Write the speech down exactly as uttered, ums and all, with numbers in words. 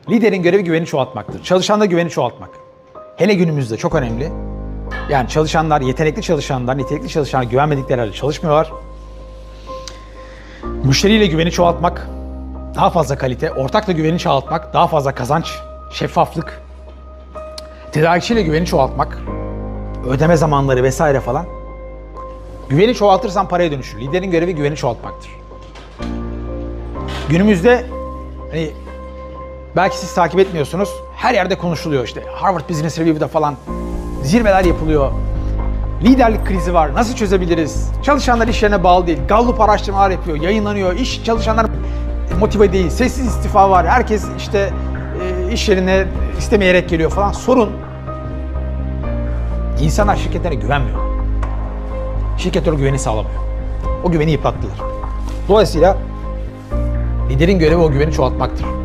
Liderin görevi güveni çoğaltmaktır. Çalışanda güveni çoğaltmak. Hele günümüzde çok önemli. Yani çalışanlar, yetenekli çalışanlar, nitelikli çalışanlar güvenmedikleri halde çalışmıyorlar. Müşteriyle güveni çoğaltmak, daha fazla kalite, ortakla güveni çoğaltmak, daha fazla kazanç, şeffaflık, tedarikçiyle güveni çoğaltmak, ödeme zamanları vesaire falan. Güveni çoğaltırsan paraya dönüşür. Liderin görevi güveni çoğaltmaktır. Günümüzde hani belki siz takip etmiyorsunuz. Her yerde konuşuluyor işte. Harvard Business Review'da falan zirveler yapılıyor. Liderlik krizi var. Nasıl çözebiliriz? Çalışanlar iş yerine bağlı değil. Gallup araştırmalar yapıyor, yayınlanıyor. İş çalışanlar motive değil. Sessiz istifa var. Herkes işte e, iş yerine istemeyerek geliyor falan. Sorun insanlar şirketlere güvenmiyor. Şirketler o güveni sağlamıyor. O güveni yıprattılar. Dolayısıyla liderin görevi o güveni çoğaltmaktır.